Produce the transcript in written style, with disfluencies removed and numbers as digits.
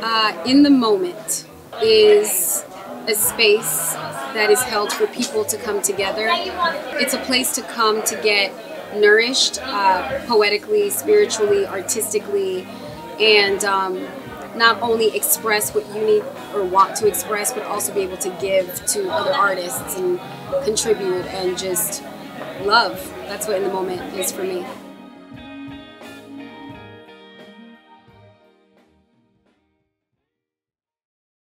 In the Moment is a space that is held for people to come together. It's a place to come to get nourished poetically, spiritually, artistically, and not only express what you need or want to express, but also be able to give to other artists and contribute and just love. That's what In the Moment is for me.